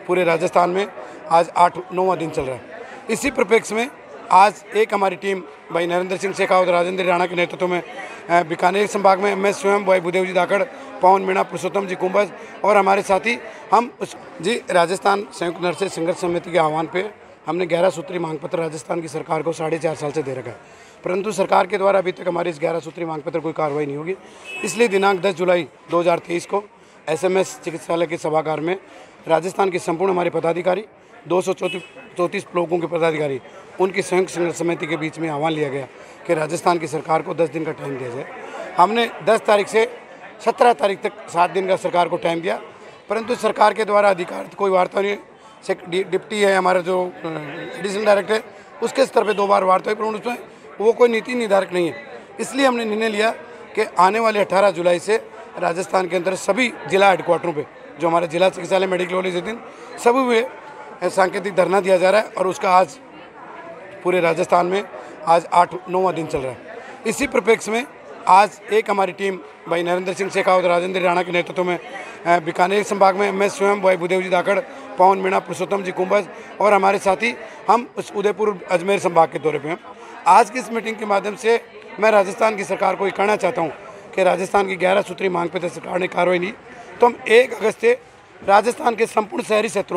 पूरे राजस्थान में आज 8-9वां दिन चल रहा है। इसी परिप्रेक्ष्य में आज एक हमारी टीम भाई नरेंद्र सिंह शेखावत, राजेंद्र राणा के नेतृत्व में बीकानेर संभाग में मैं स्वयं भाई भूदेव जी धाकड़, पवन मीणा, पुरुषोत्तम जी कुंभज और हमारे साथी हम राजस्थान संयुक्त नर्सेज संघर्ष समिति के आह्वान पे हमने 11 सूत्री मांग पत्र राजस्थान की सरकार को 4.5 साल से दे रखा है, परंतु सरकार के द्वारा अभी तक हमारी इस 11 सूत्री मांग पत्र कोई कार्रवाई नहीं होगी। इसलिए दिनांक 10 जुलाई 2023 को SMS चिकित्सालय के सभागार में राजस्थान के संपूर्ण हमारे पदाधिकारी 234 ब्लॉकों के पदाधिकारी उनकी संयुक्त संघर्ष समिति के बीच में आह्वान लिया गया कि राजस्थान की सरकार को 10 दिन का टाइम दिया जाए। हमने 10 तारीख से 17 तारीख तक 7 दिन का सरकार को टाइम दिया, परंतु सरकार के द्वारा अधिकारित कोई वार्ता नहीं। डिप्टी है हमारा जो एडिशनल डायरेक्टर है, उसके स्तर पे 2 बार वार्ता हुई, पर उसमें वो कोई नीति निर्धारक नहीं है। इसलिए हमने निर्णय लिया कि आने वाले 18 जुलाई से राजस्थान के अंदर सभी जिला हेडक्वार्टरों पे जो हमारे जिला चिकित्सालय मेडिकल कॉलेज दिन सभी में सांकेतिक धरना दिया जा रहा है और उसका आज पूरे राजस्थान में आज 8-9वां दिन चल रहा है। इसी परिप्रेक्ष्य में आज एक हमारी टीम भाई नरेंद्र सिंह शेखावत, राजेंद्र राणा के नेतृत्व में बीकानेर संभाग में मैं स्वयं भाई भूदेव जी धाकड़, पवन मीणा, पुरुषोत्तम जी कुंभज और हमारे साथी हम उस उदयपुर अजमेर संभाग के दौरे पे हैं। आज की इस मीटिंग के माध्यम से मैं राजस्थान की सरकार को ये कहना चाहता हूँ कि राजस्थान की 11 सूत्री मांग पर सरकार ने कार्रवाई नहीं, तो हम 1 अगस्त से राजस्थान के संपूर्ण शहरी क्षेत्रों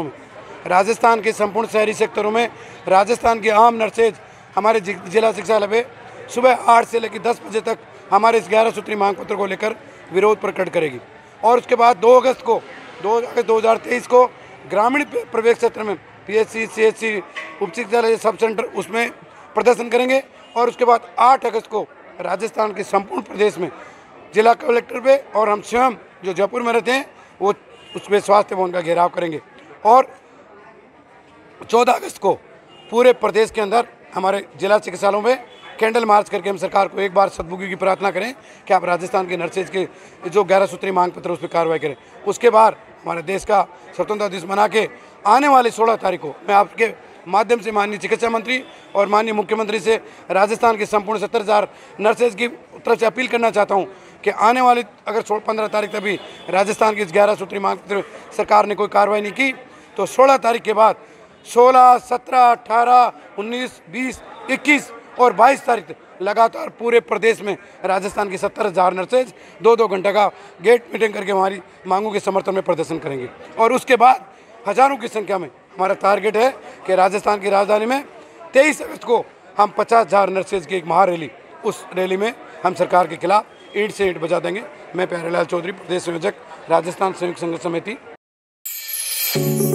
में राजस्थान के आम नर्सेज हमारे जिला चिकित्सालय में सुबह 8 से लेकर 10 बजे तक हमारे इस 11 सूत्री मांग पत्र को लेकर विरोध प्रकट करेगी। और उसके बाद 2 अगस्त 2023 को ग्रामीण प्रवेश क्षेत्र में PHC, CHC, उप चिकित्सालय, सब सेंटर उसमें प्रदर्शन करेंगे। और उसके बाद 8 अगस्त को राजस्थान के संपूर्ण प्रदेश में जिला कलेक्टर पे और हम स्वयं जो जयपुर में रहते हैं वो उस पर स्वास्थ्य भवन का घेराव करेंगे। और 14 अगस्त को पूरे प्रदेश के अंदर हमारे जिला चिकित्सालयों में कैंडल मार्च करके हम सरकार को एक बार सद्बुद्धि की प्रार्थना करें कि आप राजस्थान के नर्सेज के जो 11 सूत्री मांग पत्र उस पर कार्रवाई करें। उसके बाद हमारे देश का स्वतंत्रता दिवस मना के आने वाले 16 तारीख को मैं आपके माध्यम से माननीय चिकित्सा मंत्री और माननीय मुख्यमंत्री से राजस्थान के संपूर्ण 70,000 नर्सेज की तरफ से अपील करना चाहता हूं कि आने वाली अगर 15 तारीख तक भी राजस्थान की इस 11 सूत्री मांग पत्र सरकार ने कोई कार्रवाई नहीं की तो 16 तारीख के बाद 16, 17, 18, 19, 20, 21 और 22 तारीख तक लगातार पूरे प्रदेश में राजस्थान की 70,000 नर्सेज 2-2 घंटे का गेट मीटिंग करके हमारी मांगों के समर्थन में प्रदर्शन करेंगे। और उसके बाद हजारों की संख्या में हमारा टारगेट है कि राजस्थान की राजधानी में 23 अगस्त को हम 50,000 नर्सेज की एक महारैली, उस रैली में हम सरकार के खिलाफ ईंट से ईंट बजा देंगे। मैं प्यारेलाल चौधरी, प्रदेश संयोजक, राजस्थान संयुक्त संघर्ष समिति।